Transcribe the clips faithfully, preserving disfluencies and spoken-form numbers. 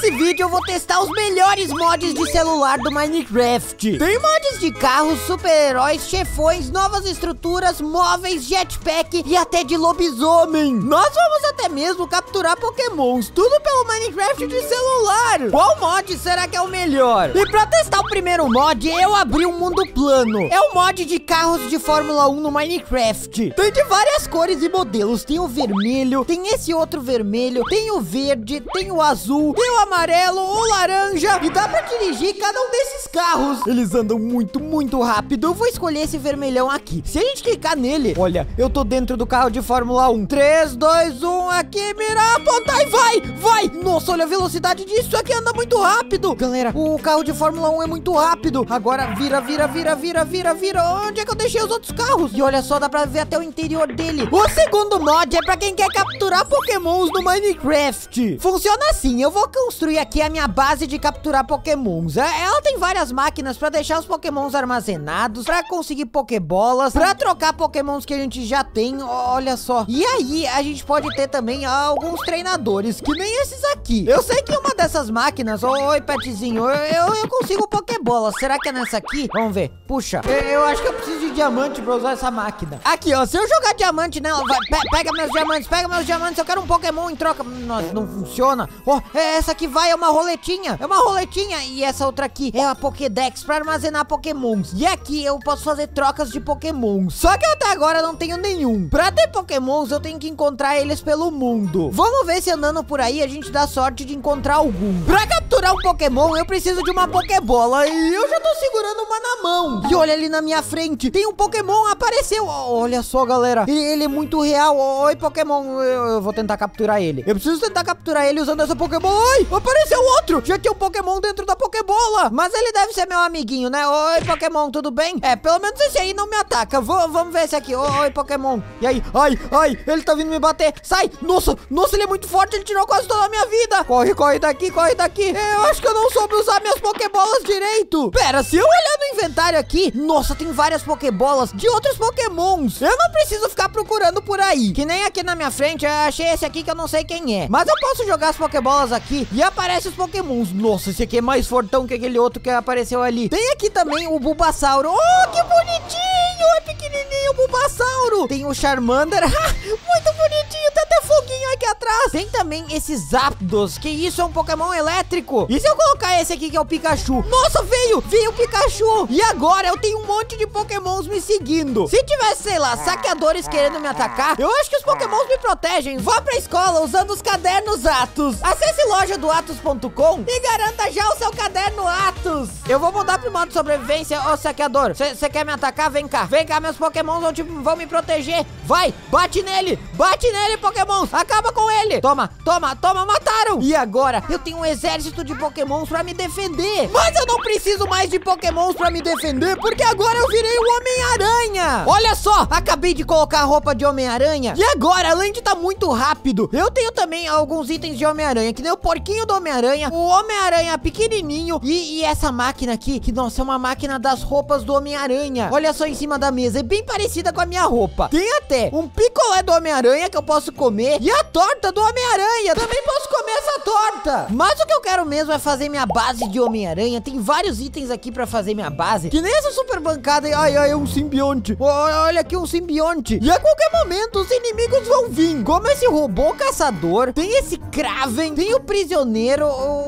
Nesse vídeo eu vou testar os melhores mods de celular do Minecraft. Tem mods de carros, super-heróis, chefões, novas estruturas, móveis, jetpack e até de lobisomem. Nós vamos até mesmo capturar pokémons, tudo pelo Minecraft de celular. Qual mod será que é o melhor? E pra testar o primeiro mod, eu abri um mundo plano. É o mod de carros de Fórmula um no Minecraft. Tem de várias cores e modelos. Tem o vermelho, tem esse outro vermelho, tem o verde, tem o azul, tem o amarelo, o laranja. E dá pra dirigir cada um desses carros. Eles andam muito, muito rápido. Eu vou escolher esse vermelhão aqui. Se a gente clicar nele, olha, eu tô dentro do carro de Fórmula um. três, dois, um, aqui, mira, apontar e vai, vai. Nossa, olha a velocidade disso aqui, anda muito rápido. Galera, o carro de Fórmula um é muito rápido. Agora vira, vira, vira, vira, vira, vira. Onde é que eu deixei os outros carros? E olha só, dá pra ver até o interior dele. O segundo mod é pra quem quer capturar pokémons no Minecraft. Funciona assim, eu vou construir aqui a minha base de capturar pokémons. Ela tem várias máquinas pra deixar os pokémons armazenados, pra conseguir pokébolas, pra trocar pokémons que a gente já tem, olha só. E aí, a gente pode ter também alguns treinadores, que nem esses aqui. Eu sei que uma dessas máquinas, oi, petzinho, eu, eu consigo pokébolas. Será que é nessa aqui? Vamos ver. Puxa, eu, eu acho que eu preciso de diamante pra usar essa máquina. Aqui, ó, se eu jogar diamante nela, vai, pe pega meus diamantes, pega meus diamantes, eu quero um pokémon em troca. Nossa, não funciona. Ó, oh, essa aqui vai, é uma roletinha, é uma roletinha. E essa outra aqui é a Pokédex pra armazenar pokémons. E aqui eu posso fazer trocas de pokémons. Só que até agora eu não tenho nenhum. Pra ter pokémons, eu tenho que encontrar eles pelo mundo. Vamos ver se andando por aí a gente dá sorte de encontrar algum. Pra capturar um pokémon, eu preciso de uma pokébola. E eu já tô segurando uma na mão. E olha ali na minha frente, tem um pokémon, apareceu. Olha só, galera, ele, ele é muito real. Oi, pokémon, eu, eu vou tentar capturar ele. Eu preciso tentar capturar ele usando essa pokébola. Oi, apareceu outro. Já tinha um pokémon dentro da pokébola. Mas ele deve ser meu amiguinho, né? Oi, pokémon, tudo bem? É, pelo menos esse aí não me ataca. Vou, vamos ver esse aqui. Oi, pokémon. E aí? Ai, ai, ele tá vindo me bater. Sai. Nossa, nossa, ele é muito forte. Ele tirou quase toda a minha vida. Corre, corre daqui, corre daqui. Eu acho que eu não soube usar minhas pokébolas direito. Pera, se eu olhar no inventário aqui, nossa, tem várias pokébolas de outros pokémons. Eu não preciso ficar procurando por aí. Que nem aqui na minha frente, eu achei esse aqui que eu não sei quem é. Mas eu posso jogar as pokébolas aqui e aparece os pokémons. Nossa, esse aqui é mais fortão que aquele outro que apareceu ali. Tem aqui também o Bulbasauro. Oh, que bonitinho. É pequenininho o Bulbasauro. Tem o Charmander. Muito bonitinho. Tem até foguinho aqui atrás. Tem também esses Zapdos, que isso é um pokémon elétrico. E se eu colocar esse aqui que é o Pikachu? Nossa, veio. Veio o Pikachu. E agora eu tenho um monte de pokémons me seguindo. Se tivesse, sei lá, saqueadores querendo me atacar, eu acho que os pokémons me protegem. Vá pra escola usando os cadernos Atos. Acesse loja do atos ponto com e garanta já o seu caderno Atos. Eu vou mudar pro modo sobrevivência. Ô, saqueador, você quer me atacar? Vem cá. Vem cá, meus pokémons vão, te, vão me proteger. Vai, bate nele. Bate nele, pokémons. Acaba com ele. Toma, toma, toma, mataram. E agora eu tenho um exército de pokémons pra me defender. Mas eu não preciso mais de pokémons pra me defender, porque agora eu virei o Homem-Aranha. Olha só, acabei de colocar a roupa de Homem-Aranha. E agora, além de estar muito rápido, eu tenho também alguns itens de Homem-Aranha, que nem o porquinho do Homem-Aranha, o Homem-Aranha pequenininho e, e essa máquina aqui, que nossa, é uma máquina das roupas do Homem-Aranha. Olha só em cima da mesa, é bem parecida com a minha roupa. Tem até um picolé do Homem-Aranha que eu posso comer e a torta do Homem-Aranha. Também posso comer essa torta. Mas o que eu quero mesmo é fazer minha base de Homem-Aranha. Tem vários itens aqui pra fazer minha base, que nem essa super bancada. Ai, ai, é um simbionte. Olha aqui um simbionte. E a qualquer momento os inimigos vão vir, como esse robô caçador. Tem esse Kraven, tem o prisioneiro,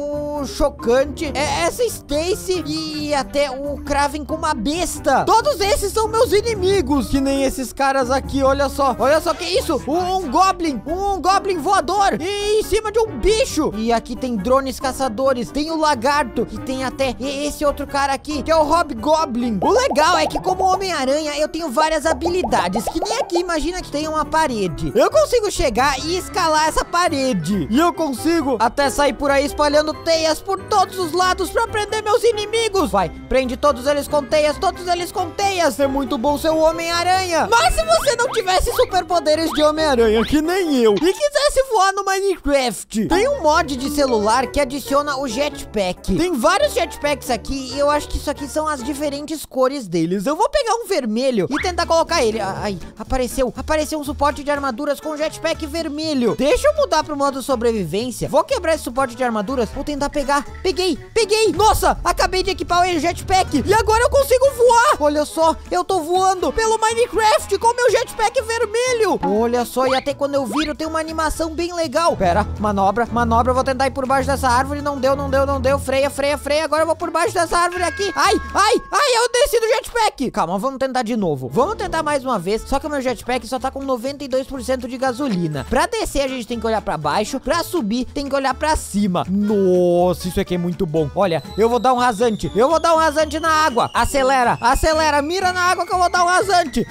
o chocante, essa Stacy e até o Kraven com uma besta. Todos esses são meus inimigos, que nem esses caras aqui. Olha só, olha só que isso. Um, um Goblin, um Goblin voador e em cima de um bicho. E aqui tem drones caçadores, tem o lagarto e tem até esse outro cara aqui, que é o Hobgoblin. O legal é que como Homem-Aranha eu tenho várias habilidades, que nem aqui, imagina que tem uma parede. Eu consigo chegar e escalar essa parede. E eu consigo até sair por aí espalhando teia teias por todos os lados pra prender meus inimigos. Vai, prende todos eles com teias, todos eles com teias. É muito bom ser o Homem-Aranha. Mas se você não tivesse superpoderes de Homem-Aranha, que nem eu, e quisesse voar no Minecraft, tem um mod de celular que adiciona o jetpack. Tem vários jetpacks aqui e eu acho que isso aqui são as diferentes cores deles. Eu vou pegar um vermelho e tentar colocar ele. Ai, apareceu, apareceu um suporte de armaduras com jetpack vermelho. Deixa eu mudar pro modo sobrevivência. Vou quebrar esse suporte de armaduras, vou tentar pegar. Peguei, peguei. Nossa, acabei de equipar o jetpack e agora eu consigo voar. Olha só, eu tô voando pelo Minecraft com meu jetpack vermelho. Olha só, e até quando eu viro tem uma animação bem legal. Pera, manobra, manobra, eu vou tentar ir por baixo dessa árvore. Não deu, não deu, não deu. Freia, freia, freia. Agora eu vou por baixo dessa árvore aqui. Ai, ai, ai, eu desci do jetpack. Calma, vamos tentar de novo. Vamos tentar mais uma vez. Só que o meu jetpack só tá com noventa e dois por cento de gasolina. Pra descer a gente tem que olhar pra baixo. Pra subir tem que olhar pra cima. Nossa, isso aqui é muito bom. Olha, eu vou dar um rasante. Eu vou dar um rasante na água. Acelera, acelera. Mira na água que eu vou dar um rasante.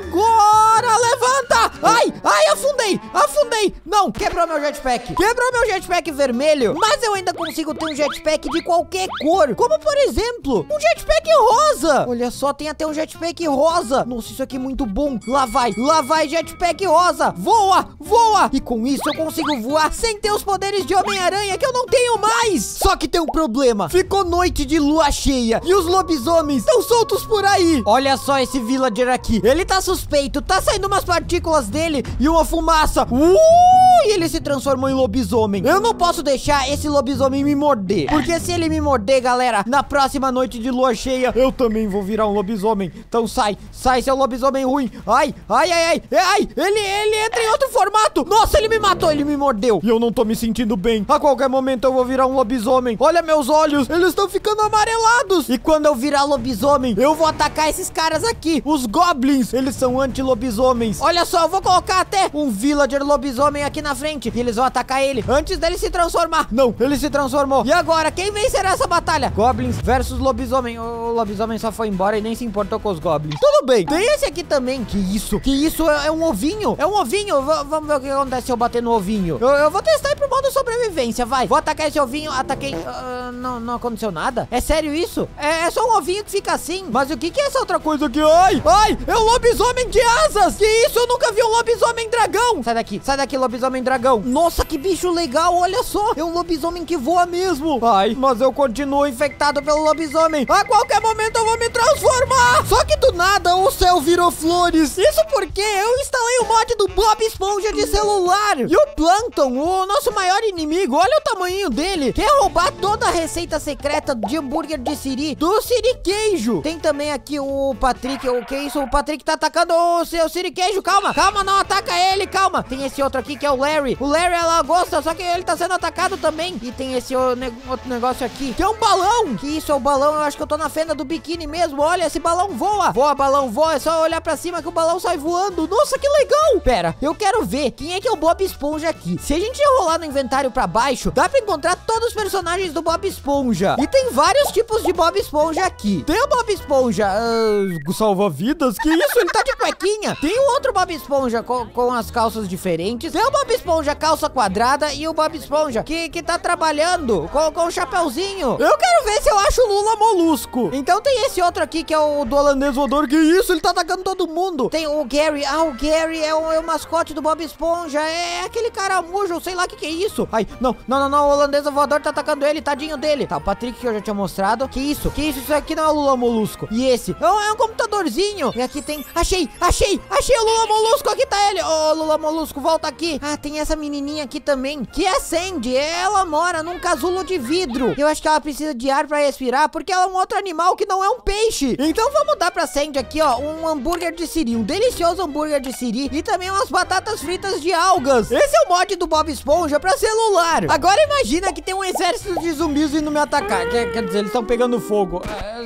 Agora levanta. Ai, ai, afundei, afundei. Não, quebrou meu jetpack. Quebrou meu jetpack vermelho. Mas eu ainda consigo ter um jetpack de qualquer cor. Como, por exemplo, um jetpack rosa. Olha só, tem até um jetpack rosa. Nossa, isso aqui é muito bom. Lá vai, lá vai, jetpack rosa. Voa, voa. E com isso eu consigo voar sem ter os poderes de Homem-Aranha que eu não tenho mais. Só que tem um problema. Ficou noite de lua cheia e os lobisomens estão soltos por aí. Olha só esse villager aqui. Ele tá suspeito. Tá saindo umas partículas dele e uma fumaça. Uh! E ele se transformou em lobisomem. Eu não posso deixar esse lobisomem me morder. Porque se ele me morder, galera, na próxima noite de lua cheia, eu também vou virar um lobisomem. Então sai, sai, seu lobisomem ruim. Ai, ai, ai, ai, ai. Ele, ele entra em outro formato. Nossa, ele me matou, ele me mordeu. E eu não tô me sentindo bem. A qualquer momento eu vou virar um lobisomem. Olha meus olhos, eles estão ficando amarelados. E quando eu virar lobisomem, eu vou atacar esses caras aqui. Os goblins, eles são anti-lobisomens. Olha só, eu vou colocar até um villager lobisomem aqui na frente. E eles vão atacar ele antes dele se transformar. Não, ele se transformou. E agora, quem vencerá essa batalha? Goblins versus lobisomem. O lobisomem só foi embora e nem se importou com os goblins. Tudo bem. Tem esse aqui também. Que isso? Que isso? É, é um ovinho. É um ovinho. V vamos ver o que acontece se eu bater no ovinho. Eu, eu vou testar aí pro modo sobrevivência, vai. Vou atacar esse ovinho. Ataquei. Uh, não, não aconteceu nada? É sério isso? É, é só um ovinho que fica assim. Mas o que que é essa outra coisa aqui? Ai, ai, é um lobisomem de asas. Que isso? Eu nunca vi um lobisomem dragão. Sai daqui. Sai daqui, lobisomem dragão. Nossa, que bicho legal. Olha só. É um lobisomem que voa mesmo. Ai, mas eu continuo infectado pelo lobisomem. A qualquer momento eu vou me transformar. Só que do nada o céu virou flores. Isso porque eu instalei o mod do Bob Esponja de celular. E o Plankton, o nosso maior inimigo, olha o tamanho dele. Quer roubar toda a receita secreta de hambúrguer de Siri, do Siri Queijo. Tem também aqui o Patrick. O que é isso? O Patrick tá atacando o seu Siri Queijo. Calma, calma, não ataca ele, calma. Tem esse outro aqui que é o Larry. O Larry é lagosta, só que ele tá sendo atacado também. E tem esse outro negócio aqui, que é um balão. Que isso é o balão? Eu acho que eu tô na fenda do biquíni mesmo. Olha, esse balão voa. Voa, balão, voa. É só olhar pra cima que o balão sai voando. Nossa, que legal. Pera, eu quero ver quem é que é o Bob Esponja aqui. Se a gente rolar no inventário pra baixo, dá pra encontrar todos os personagens do Bob Esponja. E tem vários tipos de Bob Esponja aqui. Tem o Bob Esponja uh, salva-vidas. Que isso? Ele tá de cuequinha. Tem o outro Bob Esponja com, com as calças diferentes. Tem o Bob Esponja calça quadrada e o Bob Esponja que, que tá trabalhando com, com o chapéuzinho. Eu quero ver se eu acho o Lula Molusco. Então tem esse outro aqui que é o do holandês voador. Que isso? Ele tá atacando todo mundo. Tem o Gary. Ah, o Gary é o, é o mascote do Bob Esponja. É aquele caramujo, sei lá o que que é isso. Ai, não, não, não, não. O holandês voador tá atacando ele, tadinho dele. Tá, o Patrick que eu já tinha mostrado. Que isso? Que isso? Isso aqui não é o Lula Molusco. E esse? É um, é um computadorzinho. E aqui tem... Achei, achei, achei o Lula Molusco. Aqui tá ele. Ô, oh, Lula Molusco, volta aqui. Ah, tem essa menininha aqui também, que é a Sandy. Ela mora num casulo de vidro. Eu acho que ela precisa de ar pra respirar, porque ela é um outro animal que não é um peixe. Então vamos dar pra Sandy aqui, ó, um hambúrguer de Siri. Um delicioso hambúrguer de Siri. E também umas batatas fritas de algas. Esse é o mod do Bob Esponja pra celular. Agora imagina que tem um exército de zumbis indo me atacar. Quer, quer dizer, eles estão pegando fogo. É,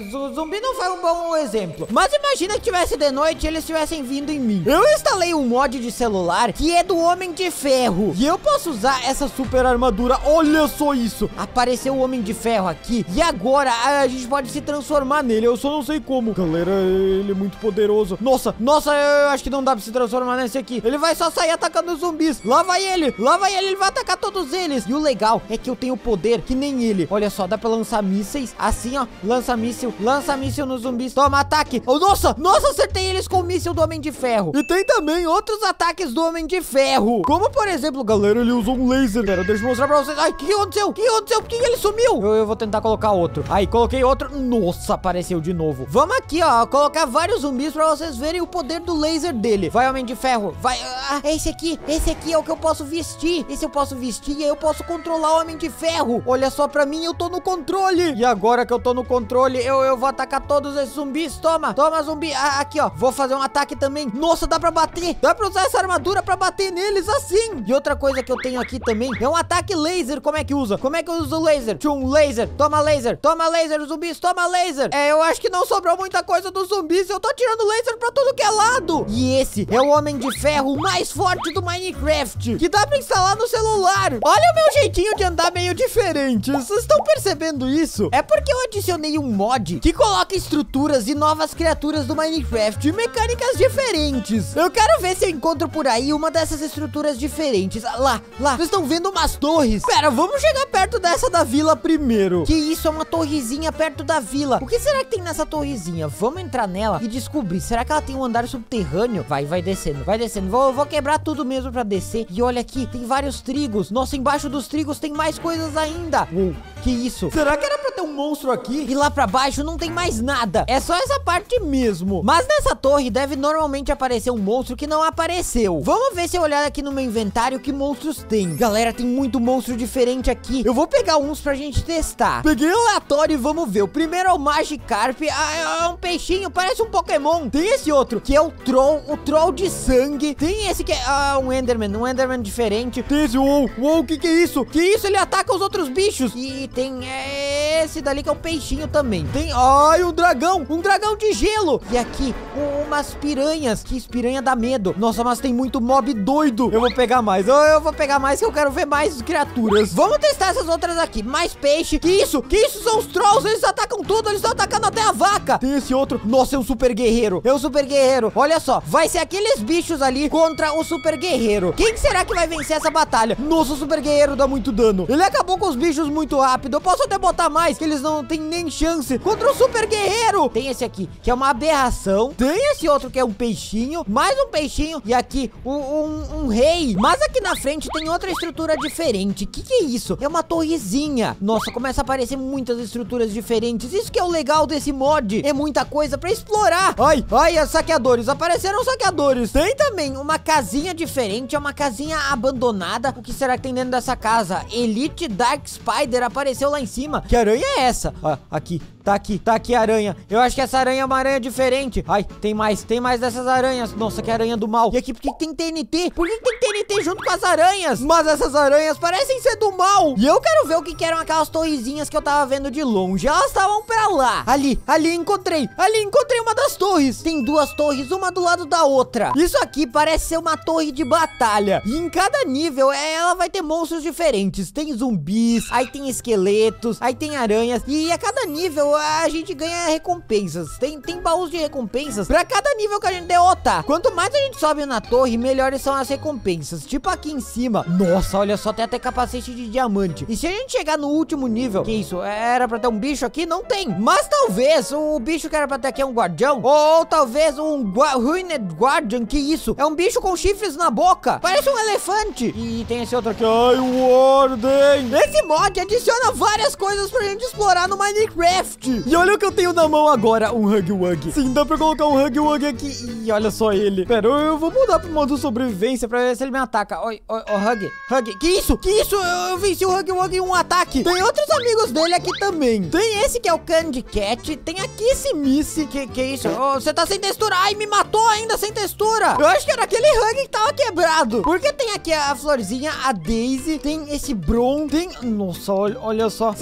zumbi não foi um bom exemplo. Mas imagina que tivesse de noite e eles estivessem vindo em mim. Eu instalei um mod de celular que é do Homem de Ferro. E eu posso usar essa super armadura. Olha só isso. Apareceu o Homem de Ferro aqui. E agora a gente pode se transformar nele. Eu só não sei como. Galera, ele é muito poderoso. Nossa, nossa, eu acho que não dá pra se transformar nesse aqui. Ele vai só sair atacando os zumbis. Lá vai ele, lá vai ele. Ele vai atacar todos eles. E o legal é que eu tenho poder que nem ele. Olha só, dá pra lançar mísseis. Assim, ó. Lança míssil, lança míssil nos zumbis. Toma, ataque. Oh, nossa, nossa, acertei eles com o míssil do Homem de Ferro. E tem também outros ataques do Homem de Ferro. Como, por exemplo, galera, ele usou um laser. Galera, deixa eu mostrar pra vocês. Ai, o que aconteceu? O que aconteceu? Por que ele sumiu? Eu, eu vou tentar colocar outro. Aí, coloquei outro. Nossa, apareceu de novo. Vamos aqui, ó, colocar vários zumbis pra vocês verem o poder do laser dele. Vai, Homem de Ferro. Vai. Ah, esse aqui. Esse aqui é o que eu posso vestir. Esse eu posso vestir e aí eu posso controlar o Homem de Ferro. Olha só pra mim, eu tô no controle. E agora que eu tô no controle, eu, eu vou atacar todos esses zumbis. Toma, toma, zumbi. Ah, aqui, ó. Vou fazer um ataque também. Nossa, dá pra bater. Dá pra usar essa armadura pra bater neles assim. E outra coisa que eu tenho aqui também é um ataque laser. Como é que usa? Como é que eu uso o laser? Tchum, laser. Toma laser. Toma laser, zumbis. Toma laser. É, eu acho que não sobrou muita coisa dos zumbis. Eu tô tirando laser pra tudo que é lado. E esse é o Homem de Ferro mais forte do Minecraft, que dá pra instalar no celular. Olha o meu jeitinho de andar meio diferente. Vocês estão percebendo isso? É porque eu adicionei um mod que coloca estruturas e novas criaturas do Minecraft e mecânicas diferentes. Eu quero ver se eu encontro por aí uma dessas estruturas diferentes. Lá, lá. Vocês estão vendo umas torres? Pera, vamos chegar perto dessa da vila primeiro. Que isso, é uma torrezinha perto da vila. O que será que tem nessa torrezinha? Vamos entrar nela e descobrir. Será que ela tem um andar subterrâneo? Vai, vai descendo, vai descendo. Vou, vou quebrar tudo mesmo pra descer. E olha aqui, tem vários trigos. Nossa, embaixo dos trigos tem mais coisas ainda. Uou, que isso? Será que era pra ter um monstro aqui? E lá pra baixo não tem mais nada. É só essa parte mesmo. Mas nessa torre deve normalmente aparecer um monstro que não apareceu. Vamos ver se eu olhar aqui no meu inventário que monstros tem. Galera, tem muito monstro diferente aqui. Eu vou pegar uns pra gente testar. Peguei aleatório e vamos ver. O primeiro é o Magikarp. Ah, é um peixinho, parece um Pokémon. Tem esse outro, que é o Troll, o Troll de sangue. Tem esse que é ah, um Enderman, um Enderman diferente. Tem esse, uou, uou, o que que é isso? Que isso? Ele ataca os outros bichos. E tem é, esse dali que é um peixinho também. Tem, ai, um dragão, um dragão de gelo. E aqui, umas piranhas. Que piranha dá medo. Nossa, mas tem muito mob doido. Eu vou pegar mais, eu, eu vou pegar mais que eu quero ver mais criaturas. Vamos testar essas outras aqui. Mais peixe. Que isso? Que isso? São os trolls, eles atacam tudo. Eles estão atacando até a vaca. Tem esse outro. Nossa, é um super guerreiro. É um super guerreiro. Olha só, vai ser aqueles bichos ali contra o super guerreiro. Quem será que vai vencer essa batalha? Nossa, o super guerreiro dá muito dano. Ele acabou com os bichos muito rápido. Eu posso até botar mais, que eles não têm nem chance contra o super guerreiro. Tem esse aqui, que é uma aberração. Tem esse outro que é um peixinho. Mais um peixinho. E aqui, um, um, um rei. Mas aqui na frente tem outra estrutura diferente. Que que é isso? É uma torrezinha. Nossa, começa a aparecer muitas estruturas diferentes. Isso que é o legal desse mod. É muita coisa pra explorar. Ai, ai, os saqueadores. Apareceram saqueadores. Tem também uma casinha diferente. É uma casinha abandonada. O que será que tem dentro dessa casa? Elite Dark Spider apareceu lá em cima. Que aranha é essa? Ah, aqui. Tá aqui, tá aqui a aranha. Eu acho que essa aranha é uma aranha diferente. Ai, tem mais, tem mais dessas aranhas. Nossa, que aranha do mal. E aqui, por que tem T N T? Por que tem T N T junto com as aranhas? Mas essas aranhas parecem ser do mal. E eu quero ver o que que eram aquelas torrezinhas que eu tava vendo de longe. Elas estavam pra lá. Ali, ali encontrei. Ali encontrei uma das torres. Tem duas torres, uma do lado da outra. Isso aqui parece ser uma torre de batalha. E em cada nível, ela vai ter monstros diferentes. Tem zumbis, aí tem esqueletos, aí tem aranhas. E a cada nível a gente ganha recompensas. Tem, tem baús de recompensas pra cada nível que a gente derrotar. Quanto mais a gente sobe na torre, melhores são as recompensas. Tipo aqui em cima. Nossa, olha só, tem até capacete de diamante. E se a gente chegar no último nível, que isso? Era pra ter um bicho aqui? Não tem. Mas talvez o bicho que era pra ter aqui é um guardião. Ou, ou talvez um gua Ruined Guardian. Que isso? É um bicho com chifres na boca. Parece um elefante. E tem esse outro aqui. Ai, o Ordem. Esse mod adiciona várias coisas pra gente explorar no Minecraft. E olha o que eu tenho na mão agora, um Huggy Wuggy. Sim, dá pra colocar um Huggy Wuggy aqui. E olha só ele. Pera, eu, eu vou mudar pro modo sobrevivência pra ver se ele me ataca. Oi, oi, oi, Huggy, Huggy. Que isso? Que isso? Eu, eu venci o Huggy Wuggy em um ataque. Tem outros amigos dele aqui também. Tem esse que é o Candy Cat. Tem aqui esse Missy. Que que isso? Oh, você tá sem textura. Ai, me matou ainda sem textura. Eu acho que era aquele Huggy que tava quebrado. Porque tem aqui a florzinha, a Daisy. Tem esse Bron. Tem... Nossa, olha, olha só. Vocês sabem qual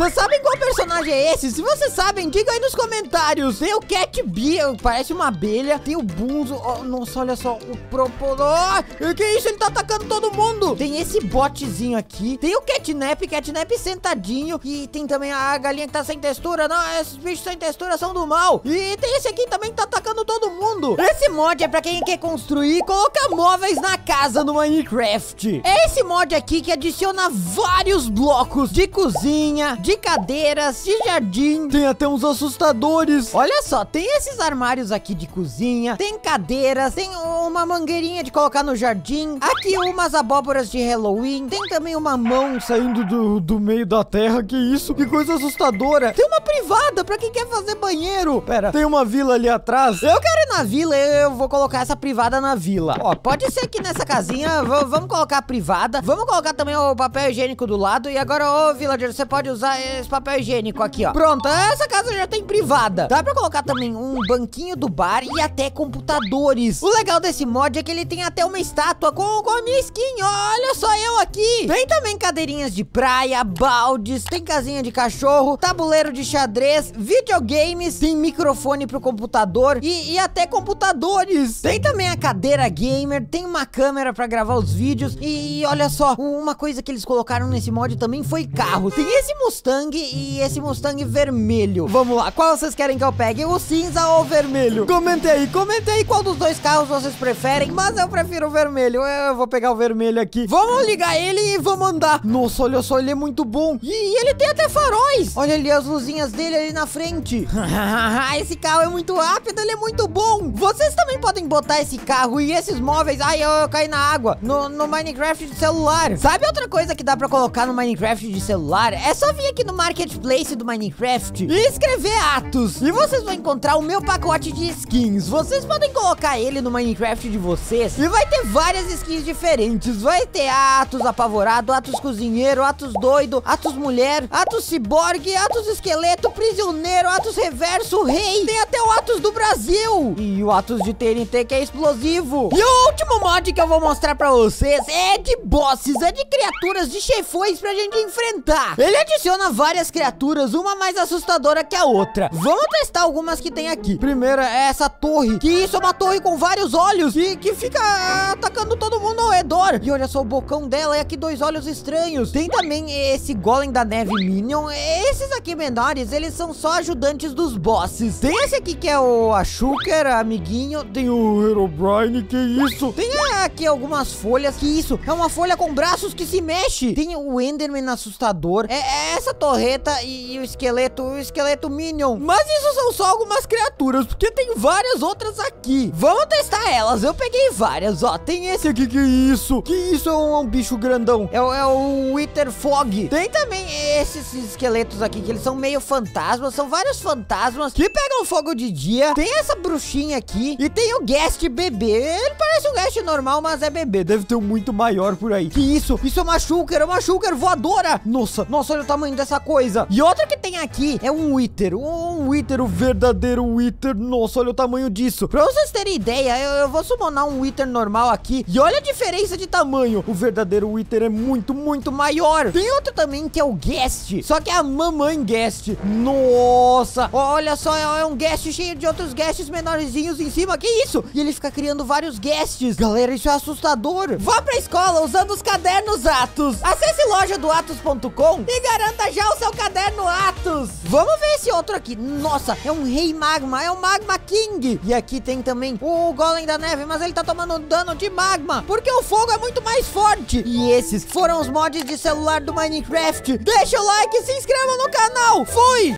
qual personagem é esse? Se vocês sabem, diga aí nos comentários. Tem o Cat Bee, parece uma abelha. Tem o Bunzo. Oh, nossa, olha só. O Propolo. Oh, que isso? Ele tá atacando todo mundo. Tem esse botezinho aqui. Tem o Catnap. Catnap sentadinho. E tem também a galinha que tá sem textura. Não, esses bichos sem textura são do mal. E tem esse aqui também que tá atacando todo mundo. Esse mod é pra quem quer construir e colocar móveis na casa no Minecraft. É esse mod aqui que adiciona vários blocos de cozinha, de cadeiras, de jardim. Tem até uns assustadores. Olha só, tem esses armários aqui de cozinha, tem cadeiras, tem uma mangueirinha de colocar no jardim. Aqui umas abóboras de Halloween. Tem também uma mão saindo do, do meio da terra. Que isso? Que coisa assustadora. Tem uma privada pra quem quer fazer banheiro. Pera, tem uma vila ali atrás. Eu quero ir na vila, eu vou colocar essa privada na vila. Ó, pode ser aqui nessa casinha. V vamos colocar a privada. Vamos colocar também o papel higiênico do lado. E agora, ô villager, você pode usar esse papel higiênico aqui, ó. Pronto, essa casa já tem privada. Dá pra colocar também um banquinho do bar e até computadores. O legal desse mod é que ele tem até uma estátua com, com a minha skin. Olha só eu aqui. Tem também cadeirinhas de praia, baldes, tem casinha de cachorro, tabuleiro de xadrez, videogames, tem microfone pro computador e, e até computadores. Tem também a cadeira gamer, tem uma câmera pra gravar os vídeos e, e olha só, uma coisa que eles colocaram nesse mod também foi carro. Tem esse Mustang e esse Mustang vermelho. Vamos lá, qual vocês querem que eu pegue? O cinza ou o vermelho? Comente aí, comente aí qual dos dois carros vocês preferem, mas eu prefiro o vermelho. Eu vou pegar o vermelho aqui. Vamos ligar ele e vamos andar. Nossa, olha só, ele é muito bom. E ele tem até faróis. Olha ali as luzinhas dele ali na frente. Esse carro é muito rápido, ele é muito bom. Vocês também podem botar esse carro e esses móveis. Ai, eu, eu caí na água. No, no Minecraft de celular. Sabe outra coisa que dá pra colocar no Minecraft de celular? É só vir aqui no Marketplace do Minecraft e escrever Atos. E vocês vão encontrar o meu pacote de skins. Vocês podem colocar ele no Minecraft de vocês e vai ter várias skins diferentes. Vai ter Atos apavorado, Atos cozinheiro, Atos doido, Atos mulher, Atos ciborgue, Atos esqueleto, prisioneiro, Atos reverso, rei. Tem até o Atos do Brasil. E o Atos de T N T que é explosivo. E o último mod que eu vou mostrar pra vocês é de bosses, é de criaturas, de chefões pra gente enfrentar. Ele adiciona várias criaturas, uma mais assustadora que a outra. Vamos testar algumas que tem aqui. Primeiro é essa torre, que isso é uma torre com vários olhos e que fica atacando todo mundo ao redor. E olha só o bocão dela, é aqui dois olhos estranhos. Tem também esse golem da neve minion. Esses aqui menores, eles são só ajudantes dos bosses. Tem esse aqui que é o Ashuker, amiguinho. Tem o Herobrine, que isso? Tem aqui algumas folhas, que isso? É uma folha com braços que se mexe. Tem o Enderman assustador. É, é essa torreta e, e o esqueleto, o esqueleto minion. Mas isso são só algumas criaturas, porque tem várias outras aqui. Vamos testar elas. Eu peguei várias, ó. Tem esse aqui, que isso? Que isso é um, um bicho grandão. É, é o Wither Fog. Tem também esses esqueletos aqui, que eles são meio fantasmas. São vários fantasmas que pegam fogo de dia. Tem essa bruxinha aqui e tem o Ghast bebê. Ele parece um Ghast normal, mas é bebê. Deve ter um muito maior por aí. Que isso? Isso é uma Shulker, é uma Shulker voadora. Nossa, nossa, olha o tamanho dessa coisa. E outra que tem aqui é um Wither. Um Wither, o verdadeiro Wither. Nossa, olha o tamanho disso. Pra vocês terem ideia, eu, eu vou summonar um Wither normal aqui. E olha a diferença de tamanho. O verdadeiro Wither é muito, muito maior. Tem outro também que é o Ghast. Só que é a mamãe Ghast. Nossa, olha só, é um Ghast cheio de outros Ghasts menorzinhos em cima. Que isso? E ele fica criando vários Ghasts. Galera, isso é assustador. Vá pra escola usando os cadernos Atos. Acesse loja do atos ponto com e garanta já o seu caderno Atos. Vamos ver esse outro aqui. Nossa, é um rei magma, é um Magma King. E aqui tem também o Golem da Neve, mas ele tá tomando dano de magma, porque o fogo é muito mais forte. E esses foram os mods de celular do Minecraft. Deixa o like e se inscreva no canal. Fui!